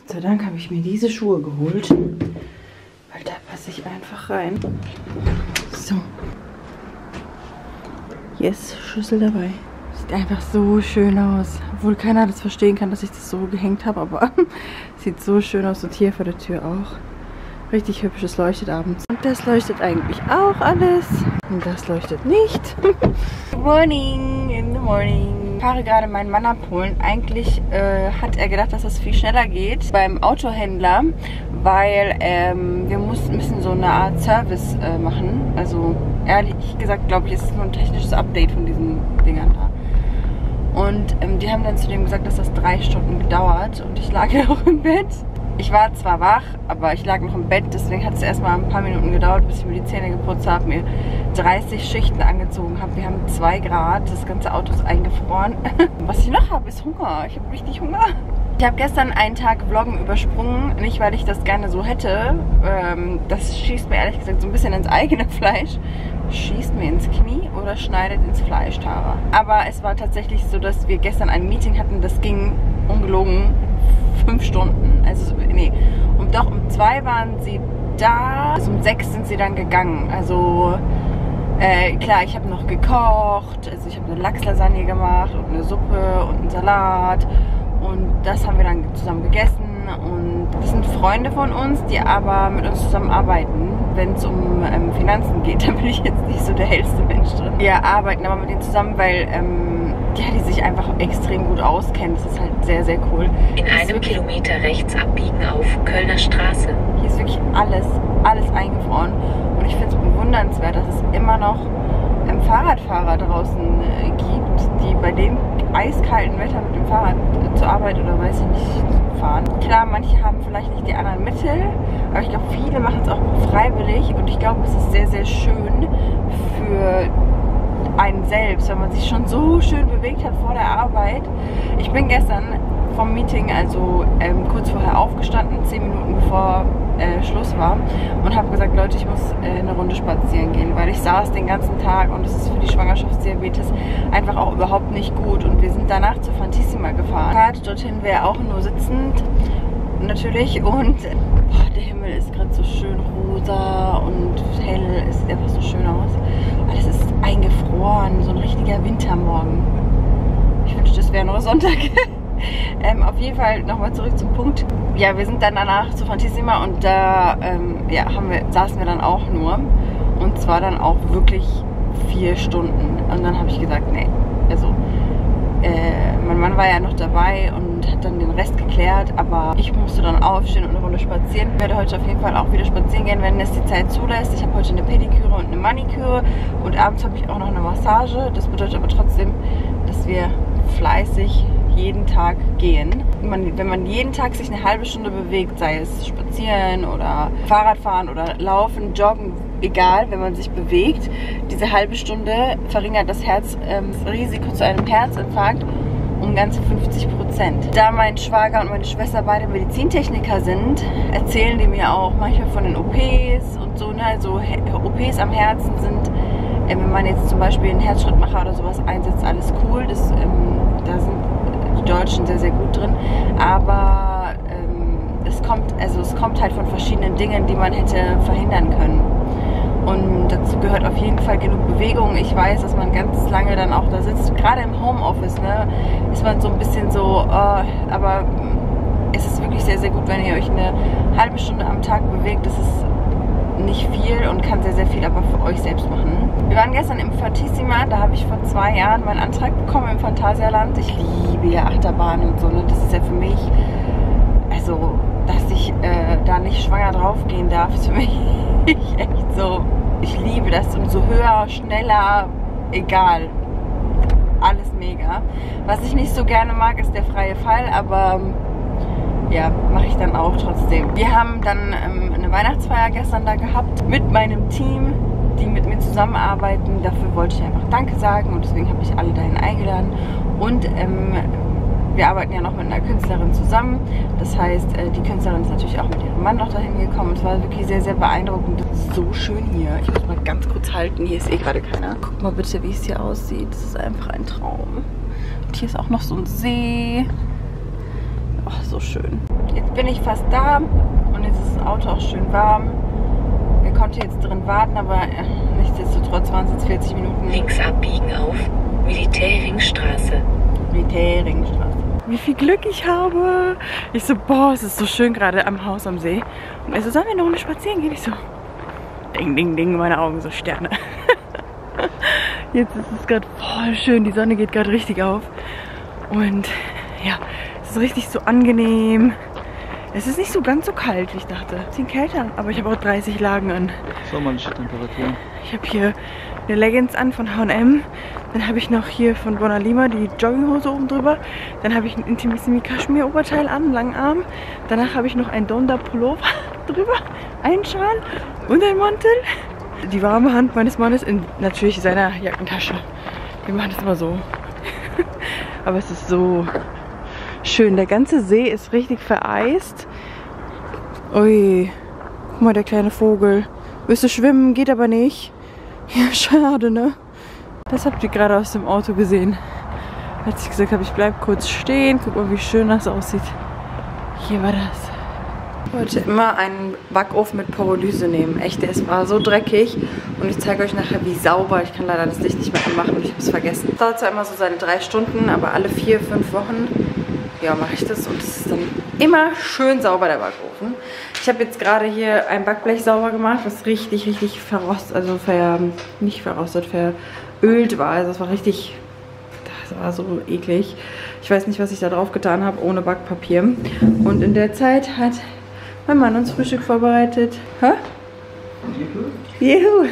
Gott sei Dank habe ich mir diese Schuhe geholt, weil da passe ich einfach rein. So. Yes, Schlüssel dabei. Sieht einfach so schön aus. Obwohl keiner das verstehen kann, dass ich das so gehängt habe, aber sieht so schön aus. Und hier vor der Tür auch. Richtig hübsch, es leuchtet abends. Und das leuchtet eigentlich auch alles. Und das leuchtet nicht. Good morning, in the morning. Ich fahre gerade meinen Mann abholen. Eigentlich hat er gedacht, dass das viel schneller geht beim Autohändler, weil wir müssen so eine Art Service machen. Also ehrlich gesagt, glaube ich, ist es nur ein technisches Update von diesen Dingern da. Und die haben dann zu dem gesagt, dass das 3 Stunden gedauert. Und ich lag noch im Bett. Ich war zwar wach, aber ich lag noch im Bett, deswegen hat es erstmal ein paar Minuten gedauert, bis ich mir die Zähne geputzt habe, mir 30 Schichten angezogen habe. Wir haben 2 Grad, das ganze Auto ist eingefroren. Was ich noch habe, ist Hunger. Ich habe richtig Hunger. Ich habe gestern einen Tag Vloggen übersprungen, nicht weil ich das gerne so hätte. Das schießt mir ehrlich gesagt so ein bisschen ins eigene Fleisch. Schießt mir ins Knie oder schneidet ins Fleisch, Tara. Aber es war tatsächlich so, dass wir gestern ein Meeting hatten, das ging ungelogen 5 Stunden. Also, nee, um 2 waren sie da, also um 6 sind sie dann gegangen. Also, klar, ich habe noch gekocht, also ich habe eine Lachslasagne gemacht und eine Suppe und einen Salat und das haben wir dann zusammen gegessen. Und das sind Freunde von uns, die aber mit uns zusammenarbeiten, wenn es um Finanzen geht. Da bin ich jetzt nicht so der hellste Mensch drin. Wir arbeiten aber mit denen zusammen, weil die sich einfach extrem gut auskennen. Das ist halt sehr, sehr cool. In einem Kilometer rechts abbiegen auf Kölner Straße. Hier ist wirklich alles eingefroren. Und ich finde es bewundernswert, dass es immer noch Fahrradfahrer draußen gibt, die bei dem eiskalten Wetter mit dem Fahrrad zur Arbeit oder weiß ich nicht fahren. Klar, manche haben vielleicht nicht die anderen Mittel, aber ich glaube, viele machen es auch freiwillig und ich glaube, es ist sehr, sehr schön für einen selbst, wenn man sich schon so schön bewegt hat vor der Arbeit. Ich bin gestern vom Meeting, also kurz vorher aufgestanden, 10 Minuten bevor Schluss war und habe gesagt, Leute, ich muss eine Runde spazieren gehen, weil ich saß den ganzen Tag und es ist für die Schwangerschaftsdiabetes einfach auch überhaupt nicht gut und wir sind danach zu Fantissima gefahren. Dorthin wäre auch nur sitzend natürlich und der Himmel ist gerade so schön rosa und hell, es sieht einfach so schön aus. Alles ist eingefroren, so ein richtiger Wintermorgen. Ich wünschte, das wäre nur Sonntag. Auf jeden Fall nochmal zurück zum Punkt. Ja, wir sind dann danach zu Fantissima und da saßen wir dann auch nur. Und zwar dann auch wirklich 4 Stunden. Und dann habe ich gesagt, nee, also mein Mann war ja noch dabei und hat dann den Rest geklärt, aber ich musste dann aufstehen und eine Runde spazieren. Ich werde heute auf jeden Fall auch wieder spazieren gehen, wenn es die Zeit zulässt. Ich habe heute eine Pediküre und eine Maniküre und abends habe ich auch noch eine Massage. Das bedeutet aber trotzdem, dass wir fleißig jeden Tag gehen. Wenn man jeden Tag sich eine halbe Stunde bewegt, sei es spazieren oder Fahrradfahren oder laufen, joggen, egal, wenn man sich bewegt, diese halbe Stunde verringert das Risiko zu einem Herzinfarkt um ganze 50%. Da mein Schwager und meine Schwester beide Medizintechniker sind, erzählen die mir auch manchmal von den OPs und so, ne? Also OPs am Herzen sind, wenn man jetzt zum Beispiel einen Herzschrittmacher oder sowas einsetzt, alles cool. Da sind die Deutschen sehr, sehr gut drin. Aber es kommt halt von verschiedenen Dingen, die man hätte verhindern können. Und dazu gehört auf jeden Fall genug Bewegung. Ich weiß, dass man ganz lange dann auch da sitzt. Gerade im Homeoffice, ne, ist man so ein bisschen so, aber es ist wirklich sehr, sehr gut, wenn ihr euch eine halbe Stunde am Tag bewegt. Das ist nicht viel und kann sehr, sehr viel aber für euch selbst machen. Wir waren gestern im Fantissima, da habe ich vor 2 Jahren meinen Antrag bekommen im Phantasialand. Ich liebe ja Achterbahnen und so, ne? Das ist ja für mich, also, dass ich da nicht schwanger draufgehen darf, ist für mich echt so, ich liebe das und so höher, schneller, egal. Alles mega. Was ich nicht so gerne mag, ist der freie Fall, aber ja, mache ich dann auch trotzdem. Wir haben dann eine Weihnachtsfeier gestern da gehabt mit meinem Team, die mit mir zusammenarbeiten. Dafür wollte ich einfach Danke sagen und deswegen habe ich alle dahin eingeladen. Und wir arbeiten ja noch mit einer Künstlerin zusammen. Das heißt, die Künstlerin ist natürlich auch mit ihrem Mann noch dahin gekommen. Es war wirklich sehr, sehr beeindruckend. Das ist so schön hier. Ich muss mal ganz kurz halten. Hier ist eh gerade keiner. Guck mal bitte, wie es hier aussieht. Das ist einfach ein Traum. Und hier ist auch noch so ein See. Oh, so schön. Jetzt bin ich fast da und jetzt ist das Auto auch schön warm. Er konnte jetzt drin warten, aber nichtsdestotrotz waren es jetzt 40 Minuten. Links abbiegen auf Militärringstraße. Militärringstraße. Wie viel Glück ich habe. Ich so, boah, es ist so schön gerade am Haus am See. Und er so, sollen wir eine Runde spazieren gehen? Ich so, ding, ding, ding, meine Augen so Sterne. Jetzt ist es gerade voll schön, die Sonne geht gerade richtig auf. Und ja, es ist richtig so angenehm. Es ist nicht so ganz so kalt, wie ich dachte. Ein bisschen kälter, aber ich habe auch 30 Lagen an. Sommerliche Temperatur. Ich habe hier eine Leggings an von H&M. Dann habe ich noch hier von Bonalima die Jogginghose oben drüber. Dann habe ich ein Intimissimi Kaschmir-Oberteil an, Langarm. Danach habe ich noch ein Donda Pullover drüber, einen Schal und ein Mantel. Die warme Hand meines Mannes in natürlich seiner Jackentasche. Wir machen das immer so. Aber es ist so schön. Der ganze See ist richtig vereist. Ui, guck mal, der kleine Vogel. Willst du schwimmen? Geht aber nicht. Ja, schade, ne? Das habt ihr gerade aus dem Auto gesehen. Als ich gesagt habe, ich bleib kurz stehen. Guck mal, wie schön das aussieht. Hier war das. Ich wollte immer einen Backofen mit Pyrolyse nehmen. Echt, der war so dreckig. Und ich zeige euch nachher, wie sauber. Ich kann leider das Licht nicht mehr anmachen und ich habe es vergessen. Das dauert zwar immer so seine 3 Stunden, aber alle 4, 5 Wochen ja, mache ich das. Und es ist dann immer schön sauber, der Backofen. Ich habe jetzt gerade hier ein Backblech sauber gemacht, was richtig, richtig verrostet, also nicht verrostet, verölt war. Also es war richtig, das war so eklig. Ich weiß nicht, was ich da drauf getan habe, ohne Backpapier. Und in der Zeit hat mein Mann uns Frühstück vorbereitet. Hä? Juhu!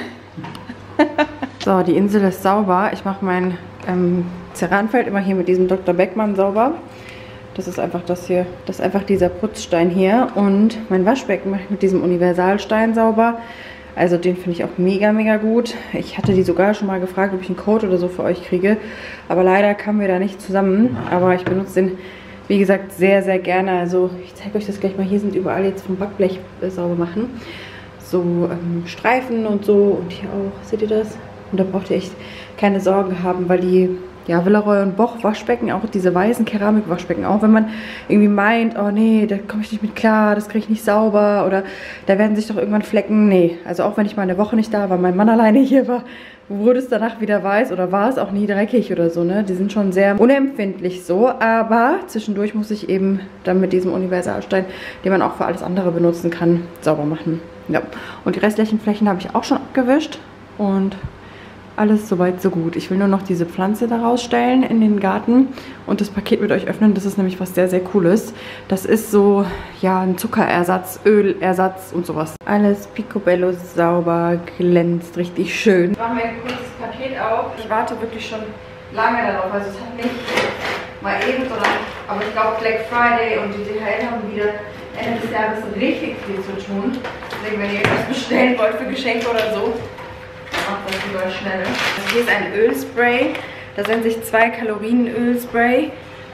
So, die Insel ist sauber. Ich mache mein Ceranfeld immer hier mit diesem Dr. Beckmann sauber. Das ist einfach das hier. Das ist einfach dieser Putzstein hier. Und mein Waschbecken mache ich mit diesem Universalstein sauber. Also den finde ich auch mega, mega gut. Ich hatte die sogar schon mal gefragt, ob ich einen Code oder so für euch kriege. Aber leider kamen wir da nicht zusammen. Aber ich benutze den, wie gesagt, sehr, sehr gerne. Also ich zeige euch das gleich mal. Hier sind überall jetzt vom Backblech sauber machen. So Streifen und so. Und hier auch. Seht ihr das? Und da braucht ihr echt keine Sorgen haben, weil die... Ja, Villaroy und Boch Waschbecken, auch diese weißen Keramikwaschbecken, auch wenn man irgendwie meint, oh nee, da komme ich nicht mit klar, das kriege ich nicht sauber oder da werden sich doch irgendwann Flecken. Nee, also auch wenn ich mal eine Woche nicht da war, mein Mann alleine hier war, wurde es danach wieder weiß oder war es auch nie dreckig oder so, ne? Die sind schon sehr unempfindlich so, aber zwischendurch muss ich eben dann mit diesem Universalstein, den man auch für alles andere benutzen kann, sauber machen. Ja, und die restlichen Flächen habe ich auch schon abgewischt und... Alles soweit so gut. Ich will nur noch diese Pflanze da rausstellen in den Garten und das Paket mit euch öffnen. Das ist nämlich was sehr, sehr Cooles. Das ist so, ja, ein Zuckerersatz, Ölersatz und sowas. Alles picobello sauber, glänzt, richtig schön. Ich mache mir ein kurzes Paket auf. Ich warte wirklich schon lange darauf. Also es hat nicht mal eben so lange, aber ich glaube Black Friday und die DHL haben wieder Ende des Jahres richtig viel zu tun. Deswegen, wenn ihr etwas bestellen wollt für Geschenke oder so, macht das lieber schnell. Hier ist ein Ölspray. Das nennt sich 2 Kalorien Ölspray.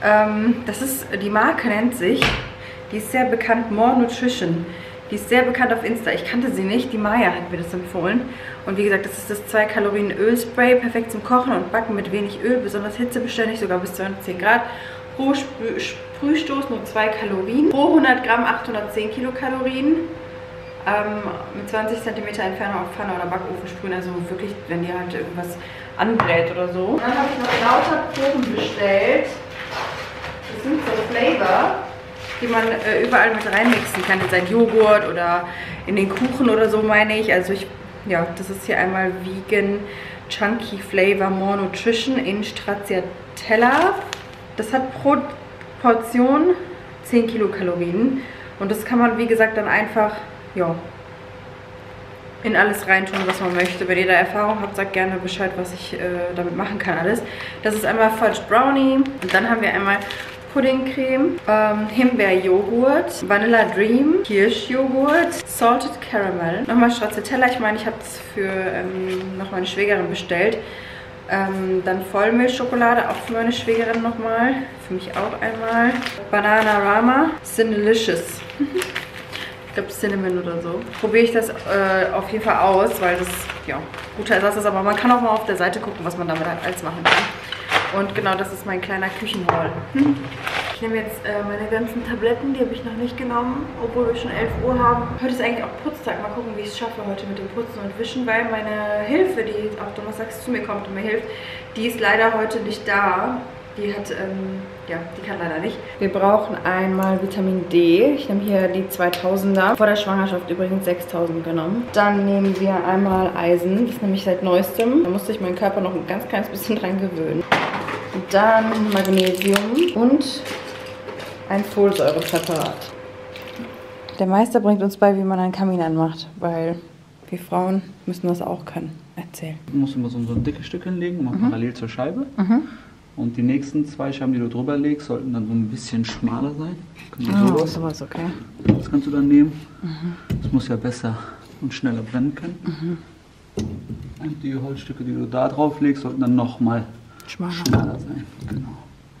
Die Marke nennt sich, die ist sehr bekannt, More Nutrition. Die ist sehr bekannt auf Insta. Ich kannte sie nicht, die Maya hat mir das empfohlen. Und wie gesagt, das ist das 2 Kalorien Ölspray. Perfekt zum Kochen und Backen mit wenig Öl, besonders hitzebeständig, sogar bis 210 Grad. Pro Sprühstoß nur 2 Kalorien. Pro 100 Gramm 810 Kilokalorien. Mit 20 cm Entfernung auf Pfanne oder Backofen sprühen, also wirklich, wenn ihr halt irgendwas anbrät oder so. Dann habe ich noch lauter Proben bestellt. Das sind so Flavor, die man überall mit reinmixen kann, in sein Joghurt oder in den Kuchen oder so, meine ich. Also ja, das ist hier einmal Vegan Chunky Flavor More Nutrition in Stracciatella. Das hat pro Portion 10 Kilokalorien und das kann man, wie gesagt, dann einfach ja, in alles reintun, was man möchte. Wenn ihr da Erfahrung habt, sagt gerne Bescheid, was ich damit machen kann alles. Das ist einmal Fudge Brownie und dann haben wir einmal Puddingcreme, Himbeerjoghurt, Vanilla Dream, Kirschjoghurt, Salted Caramel, nochmal Stracciatella. Ich meine, ich habe es für noch meine Schwägerin bestellt. Dann Vollmilchschokolade, auch für meine Schwägerin nochmal. Für mich auch einmal. Bananarama, Cinnalicious. Ich glaube Cinnamon oder so. Probiere ich das auf jeden Fall aus, weil das ja guter Ersatz ist. Aber man kann auch mal auf der Seite gucken, was man damit halt alles machen kann. Und genau, das ist mein kleiner Küchenhaul. Ich nehme jetzt meine ganzen Tabletten, die habe ich noch nicht genommen, obwohl wir schon 11 Uhr haben. Heute ist eigentlich auch Putztag. Mal gucken, wie ich es schaffe heute mit dem Putzen und Wischen, weil meine Hilfe, die auch donnerstags zu mir kommt und mir hilft, die ist leider heute nicht da. Die hat, ja, die kann leider nicht. Wir brauchen einmal Vitamin D. Ich nehme hier die 2000er. Vor der Schwangerschaft übrigens 6000 genommen. Dann nehmen wir einmal Eisen. Das nehme ich seit neuestem. Da musste ich meinen Körper noch ein ganz kleines bisschen dran gewöhnen. Und dann Magnesium und ein Folsäurepräparat. Der Meister bringt uns bei, wie man einen Kamin anmacht, weil wir Frauen müssen das auch können. Erzähl. Du musst immer so ein dickes Stück hinlegen, mal parallel zur Scheibe. Und die nächsten 2 Scheiben, die du drüber legst, sollten dann so ein bisschen schmaler sein. Sowas, okay. Das kannst du dann nehmen. Das muss ja besser und schneller brennen können. Und die Holzstücke, die du da drauf legst, sollten dann nochmal schmaler sein. Genau.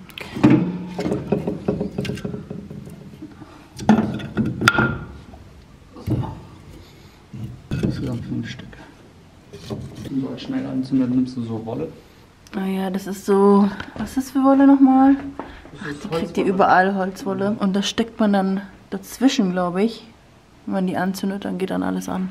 So. Insgesamt 5 Stücke. Und so als schnell anzünden, nimmst du so Wolle. Ah ja, das ist so, was ist das für Wolle nochmal? Die kriegt ihr überall, Holzwolle. Und das steckt man dann dazwischen, glaube ich. Wenn man die anzündet, dann geht dann alles an.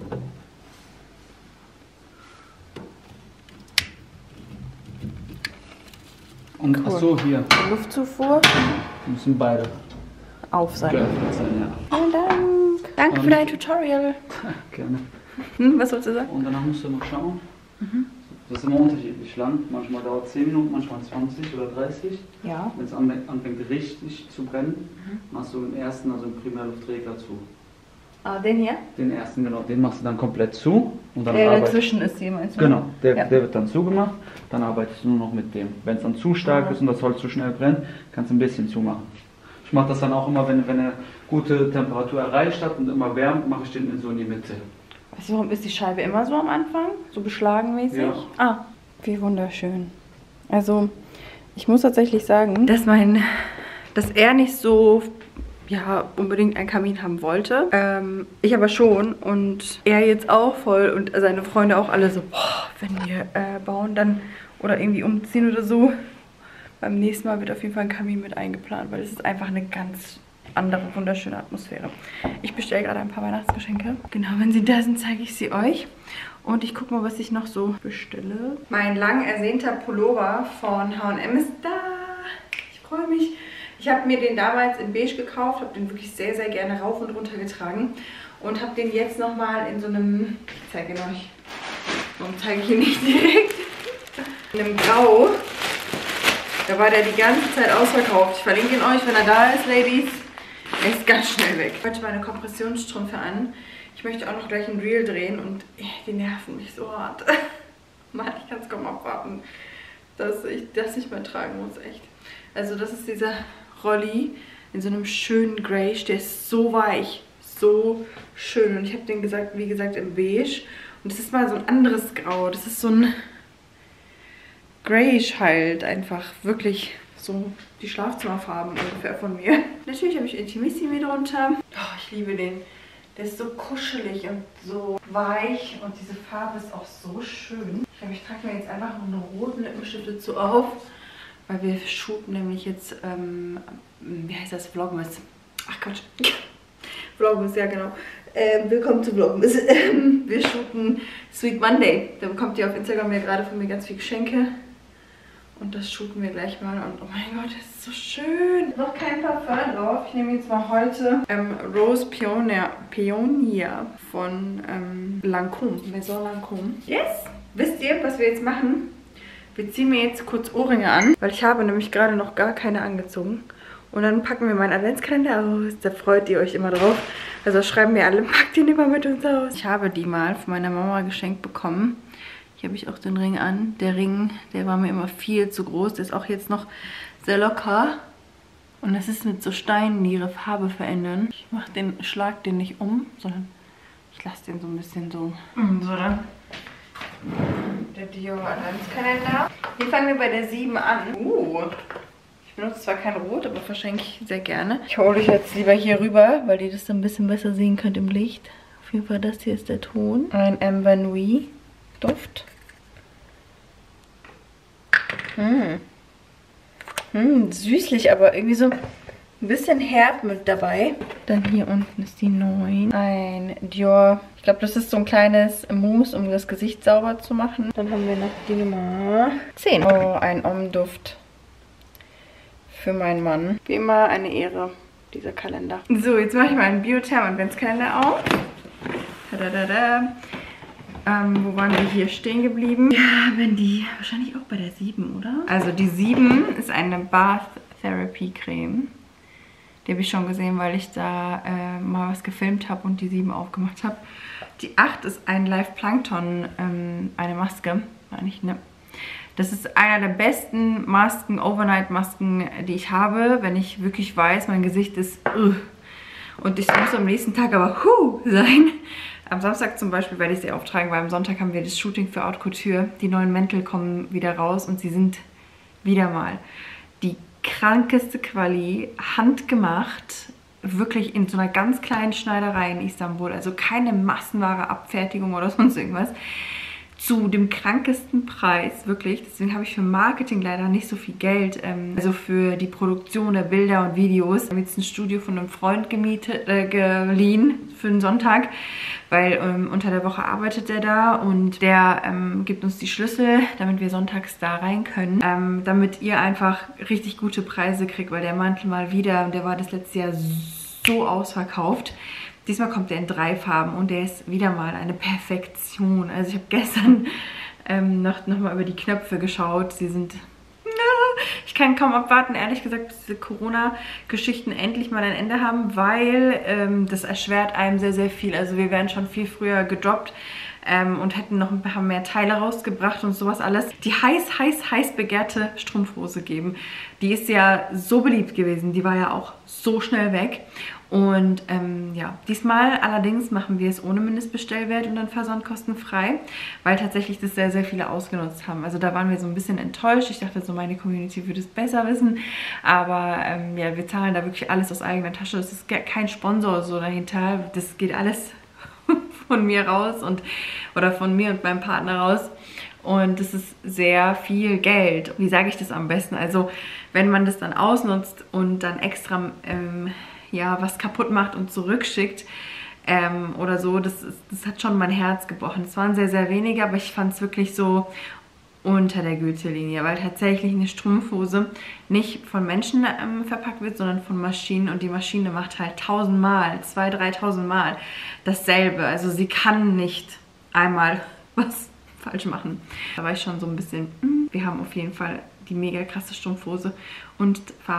Und cool. Achso, hier. Die Luftzufuhr müssen beide auf sein. Geöffnet sein, ja. Vielen Dank. Danke für dein Tutorial. Gerne. Was sollst du sagen? Und danach musst du noch schauen. Das ist immer unterschiedlich lang. Manchmal dauert es 10 Minuten, manchmal 20 oder 30. Ja. Wenn es anfängt richtig zu brennen, machst du den ersten, also den Primärluftregler zu. Ah, den hier? Den ersten, genau. Den machst du dann komplett zu. Und dann der dazwischen ist hier, meinst du? Genau, der wird dann zugemacht. Dann arbeitest du nur noch mit dem. Wenn es dann zu stark ist und das Holz zu schnell brennt, kannst du ein bisschen zumachen. Ich mache das dann auch immer, wenn eine gute Temperatur erreicht hat und immer wärmt, mache ich den so in die Mitte. Weißt du, warum ist die Scheibe immer so am Anfang? So beschlagenmäßig? Ja. Ah, wie wunderschön. Also, ich muss tatsächlich sagen, dass er nicht so, ja, unbedingt einen Kamin haben wollte. Ich aber schon und er jetzt auch voll und seine Freunde auch alle so, boah, wenn wir bauen dann oder irgendwie umziehen oder so. Beim nächsten Mal wird auf jeden Fall ein Kamin mit eingeplant, weil es ist einfach eine ganz andere, wunderschöne Atmosphäre. Ich bestelle gerade ein paar Weihnachtsgeschenke. Genau, wenn sie da sind, zeige ich sie euch. Und ich gucke mal, was ich noch so bestelle. Mein lang ersehnter Pullover von H&M ist da. Ich freue mich. Ich habe mir den damals in beige gekauft, habe den wirklich sehr, sehr gerne rauf und runter getragen. Und habe den jetzt nochmal in so einem, ich zeige ihn euch, warum zeige ich ihn nicht direkt, in einem Grau. Da war der die ganze Zeit ausverkauft. Ich verlinke ihn euch, wenn er da ist, Ladies. Er ist ganz schnell weg. Ich habe heute meine Kompressionsstrümpfe an. Ich möchte auch noch gleich ein Reel drehen und die nerven mich so hart. Mann, ich kann es kaum abwarten, dass ich das nicht mehr tragen muss, echt. Also das ist dieser Rolli in so einem schönen Grey. Der ist so weich, so schön. Und ich habe den gesagt, wie gesagt, in beige. Und das ist mal so ein anderes Grau. Das ist so ein Grayish halt einfach. Wirklich so die Schlafzimmerfarben ungefähr von mir. Natürlich habe ich Intimissimi drunter. Oh, ich liebe den. Der ist so kuschelig und so weich und diese Farbe ist auch so schön. Ich glaube, ich trage mir jetzt einfach noch eine rote Lippenstift dazu auf, weil wir shooten nämlich jetzt, wie heißt das, Vlogmas. Ach Gott, Vlogmas, ja genau. Willkommen zu Vlogmas. Wir shooten Sweet Monday. Da bekommt ihr auf Instagram ja gerade von mir ganz viele Geschenke. Und das shooten wir gleich mal. Und oh mein Gott, das ist so schön. Noch kein Parfum drauf. Ich nehme jetzt mal heute Rose Pioneer von Lancôme. Maison Lancôme. Yes! Wisst ihr, was wir jetzt machen? Wir ziehen mir jetzt kurz Ohrringe an, weil ich habe nämlich gerade noch gar keine angezogen. Und dann packen wir meinen Adventskalender aus. Da freut ihr euch immer drauf. Also schreiben wir alle, packt den immer mit uns aus. Ich habe die mal von meiner Mama geschenkt bekommen. Hier habe ich auch den Ring an. Der Ring, der war mir immer viel zu groß. Der ist auch jetzt noch sehr locker. Und das ist mit so Steinen, die ihre Farbe verändern. Ich schlag den nicht um, sondern ich lasse den so ein bisschen so. So dann. Der Dior Adventskalender. Hier fangen wir bei der 7 an. Ich benutze zwar kein Rot, aber verschenke ich sehr gerne. Ich hole euch jetzt lieber hier rüber, weil ihr das dann ein bisschen besser sehen könnt im Licht. Auf jeden Fall, das hier ist der Ton. Ein Amber Nuit Duft. Süßlich, aber irgendwie so ein bisschen herb mit dabei. Dann hier unten ist die 9. Ein Dior. Ich glaube, das ist so ein kleines Mousse, um das Gesicht sauber zu machen. Dann haben wir noch die Nummer 10. Oh, ein Om-Duft für meinen Mann. Wie immer eine Ehre, dieser Kalender. So, jetzt mache ich mal einen Biotherm-Adventskalender auf. Wo waren wir hier stehen geblieben? Ja, wenn die wahrscheinlich auch bei der 7, oder? Also die 7 ist eine Bath Therapy Creme. Die habe ich schon gesehen, weil ich da mal was gefilmt habe und die 7 aufgemacht habe. Die 8 ist ein Live Plankton, eine Maske. Ne? Das ist einer der besten Masken, Overnight-Masken, die ich habe, wenn ich wirklich weiß, mein Gesicht ist und ich muss am nächsten Tag aber sein. Am Samstag zum Beispiel werde ich sie auftragen, weil am Sonntag haben wir das Shooting für Haute Couture. Die neuen Mäntel kommen wieder raus und sie sind wieder mal die krankeste Quali, handgemacht, wirklich in so einer ganz kleinen Schneiderei in Istanbul, also keine massenware Abfertigung oder sonst irgendwas, zu dem krankesten Preis, wirklich. Deswegen habe ich für Marketing leider nicht so viel Geld, also für die Produktion der Bilder und Videos. Ich habe jetzt ein Studio von einem Freund geliehen für den Sonntag, weil unter der Woche arbeitet er da und der gibt uns die Schlüssel, damit wir sonntags da rein können, damit ihr einfach richtig gute Preise kriegt, weil der Mantel mal wieder, der war das letzte Jahr so ausverkauft. Diesmal kommt er in 3 Farben und der ist wieder mal eine Perfektion. Also ich habe gestern noch mal über die Knöpfe geschaut. Sie sind... Ich kann kaum abwarten, ehrlich gesagt, bis diese Corona-Geschichten endlich mal ein Ende haben, weil das erschwert einem sehr, sehr viel. Also wir werden schon viel früher gedroppt und hätten noch ein paar mehr Teile rausgebracht und sowas alles. Die heiß begehrte Strumpfhose geben. Die ist ja so beliebt gewesen. Die war ja auch so schnell weg. Und ja, diesmal allerdings machen wir es ohne Mindestbestellwert und dann versandkostenfrei, weil tatsächlich das sehr, sehr viele ausgenutzt haben. Also da waren wir so ein bisschen enttäuscht. Ich dachte so, meine Community würde es besser wissen. Aber ja, wir zahlen da wirklich alles aus eigener Tasche. Es ist kein Sponsor so dahinter. Das geht alles von mir raus oder von mir und meinem Partner raus. Und das ist sehr viel Geld. Wie sage ich das am besten? Also wenn man das dann ausnutzt und dann extra... ja, was kaputt macht und zurückschickt oder so, das hat schon mein Herz gebrochen. Es waren sehr, sehr wenige, aber ich fand es wirklich so unter der Gürtellinie, weil tatsächlich eine Strumpfhose nicht von Menschen verpackt wird, sondern von Maschinen und die Maschine macht halt 1000 Mal, 2.000, 3.000 Mal dasselbe. Also sie kann nicht einmal was falsch machen. Da war ich schon so ein bisschen, wir haben auf jeden Fall die mega krasse Strumpfhose und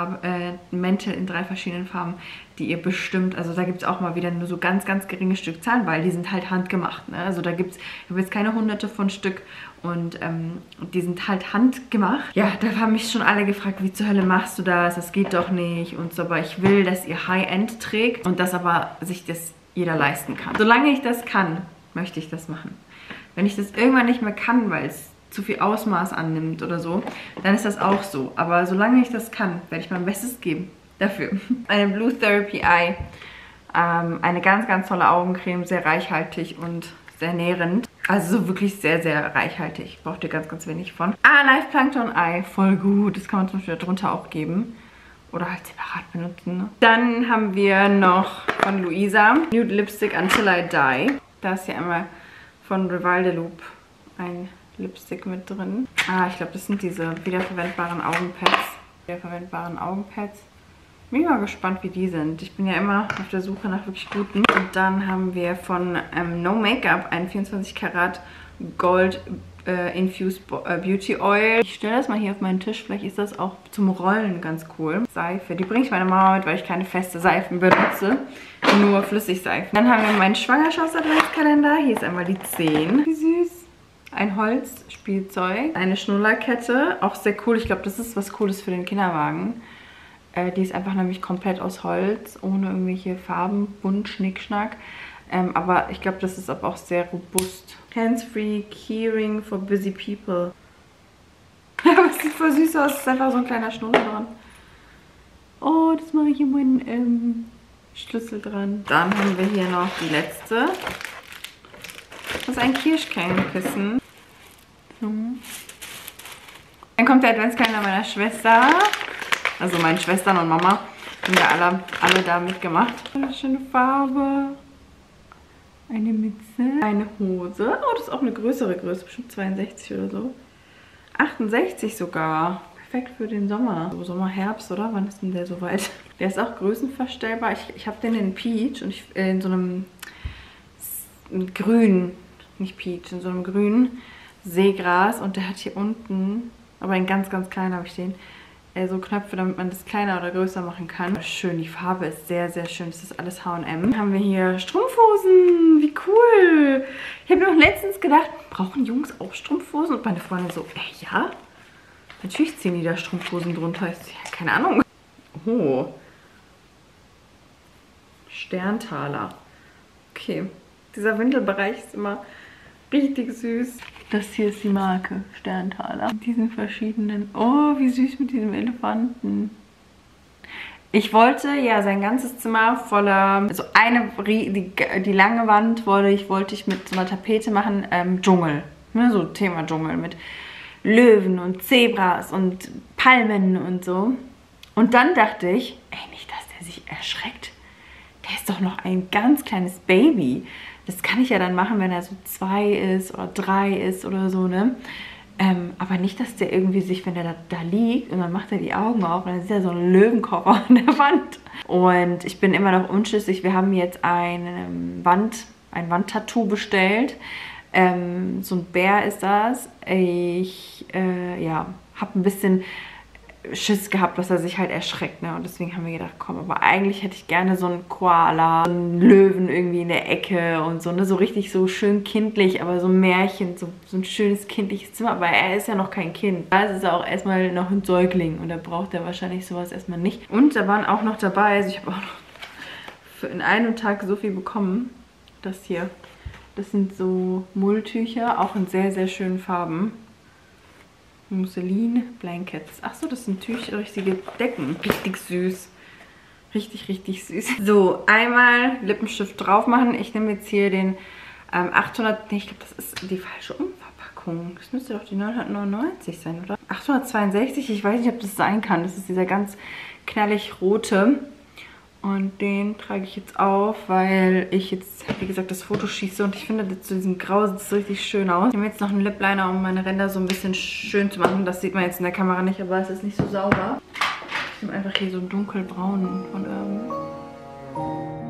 Mäntel in 3 verschiedenen Farben, die ihr bestimmt, also da gibt es auch mal wieder nur so ganz, ganz geringe Stückzahlen, weil die sind halt handgemacht, ne? Also da gibt es, ich habe jetzt keine hunderte von Stück und die sind halt handgemacht. Ja, da haben mich schon alle gefragt, wie zur Hölle machst du das? Das geht doch nicht und so, aber ich will, dass ihr High-End trägt und dass aber sich das jeder leisten kann. Solange ich das kann, möchte ich das machen. Wenn ich das irgendwann nicht mehr kann, weil es zu viel Ausmaß annimmt oder so, dann ist das auch so. Aber solange ich das kann, werde ich mein Bestes geben dafür. Eine Blue Therapy Eye. Eine ganz, ganz tolle Augencreme, sehr reichhaltig und sehr nährend. Also so wirklich sehr, sehr reichhaltig. Braucht ihr ganz, ganz wenig von. Live Plankton Eye, voll gut. Das kann man zum Beispiel darunter auch geben. Oder halt separat benutzen. Ne? Dann haben wir noch von Luisa Nude Lipstick Until I Die. Da ist hier einmal von Rival de Loop ein Lipstick mit drin. Ich glaube, das sind diese wiederverwendbaren Augenpads. Bin ich mal gespannt, wie die sind. Ich bin ja immer auf der Suche nach wirklich guten. Und dann haben wir von No Makeup ein 24 Karat Gold Infused Beauty Oil. Ich stelle das mal hier auf meinen Tisch. Vielleicht ist das auch zum Rollen ganz cool. Seife. Die bringe ich meiner Mama mit, weil ich keine feste Seifen benutze. Nur Flüssigseifen. Dann haben wir meinen Schwangerschaftsadventskalender. Hier ist einmal die 10. Wie süß. Ein Holzspielzeug. Eine Schnullerkette. Auch sehr cool. Ich glaube, das ist was Cooles für den Kinderwagen. Die ist einfach nämlich komplett aus Holz. Ohne irgendwelche Farben. Bunt, Schnickschnack. Aber ich glaube, das ist aber auch sehr robust. Hands-free Keyring for busy people. Aber es sieht voll süß aus. Es ist einfach so ein kleiner Schnuller dran. Oh, das mache ich in meinen Schlüssel dran. Dann haben wir hier noch die letzte. Das ist ein Kirschkernkissen. So. Dann kommt der Adventskalender meiner Schwester. Also meine Schwestern und Mama haben wir alle da mitgemacht. Eine schöne Farbe. Eine Mütze. Eine Hose. Oh, das ist auch eine größere Größe. Bestimmt 62 oder so. 68 sogar. Perfekt für den Sommer. So Sommer, Herbst, oder? Wann ist denn der soweit? Der ist auch größenverstellbar. Ich habe den in Peach und in so einem grünen, nicht Peach, in so einem grünen Seegras. Und der hat hier unten, aber ein ganz, ganz klein habe ich den, so Knöpfe, damit man das kleiner oder größer machen kann. Schön, die Farbe ist sehr, sehr schön. Das ist alles H&M. Haben wir hier Strumpfhosen. Wie cool. Ich habe noch letztens gedacht, brauchen Jungs auch Strumpfhosen? Und meine Freundin so, ja? Natürlich ziehen die da Strumpfhosen drunter. Ich so, ja, keine Ahnung. Oh. Sterntaler. Okay. Dieser Windelbereich ist immer richtig süß. Das hier ist die Marke Sterntaler. Mit diesen verschiedenen... Oh, wie süß mit diesem Elefanten. Ich wollte ja sein ganzes Zimmer voller... Also die lange Wand wollte ich mit so einer Tapete machen. Dschungel. Ne, so Thema Dschungel mit Löwen und Zebras und Palmen und so. Und dann dachte ich, ey, nicht, dass der sich erschreckt. Der ist doch noch ein ganz kleines Baby. Das kann ich ja dann machen, wenn er so 2 ist oder 3 ist oder so, ne? Aber nicht, dass der irgendwie sich, wenn der da liegt und dann macht er die Augen auf und dann ist ja so ein Löwenkopf an der Wand. Und ich bin immer noch unschlüssig. Wir haben jetzt ein Wandtattoo bestellt. So ein Bär ist das. Ich ja, habe ein bisschen Schiss gehabt, dass er sich halt erschreckt, ne? Und deswegen haben wir gedacht, komm, aber eigentlich hätte ich gerne so einen Koala, so einen Löwen irgendwie in der Ecke und so, ne? So richtig so schön kindlich, aber so ein Märchen, so ein schönes kindliches Zimmer. Aber er ist ja noch kein Kind. Da ist er auch erstmal noch ein Säugling und da braucht er wahrscheinlich sowas erstmal nicht. Und da waren auch noch dabei, also ich habe auch noch in einem Tag so viel bekommen. Das hier, das sind so Mulltücher, auch in sehr, sehr schönen Farben. Musselin Blankets. Achso, das sind richtige Decken. Richtig süß. Richtig, richtig süß. So, einmal Lippenstift drauf machen. Ich nehme jetzt hier den 800... Ne, ich glaube, das ist die falsche Umverpackung. Das müsste doch die 999 sein, oder? 862, ich weiß nicht, ob das sein kann. Das ist dieser ganz knallig rote. Und den trage ich jetzt auf, weil ich jetzt, wie gesagt, das Foto schieße. Und ich finde, zu diesem Grau sieht es richtig schön aus. Ich nehme jetzt noch einen Lip Liner, um meine Ränder so ein bisschen schön zu machen. Das sieht man jetzt in der Kamera nicht, aber es ist nicht so sauber. Ich nehme einfach hier so einen dunkelbraunen von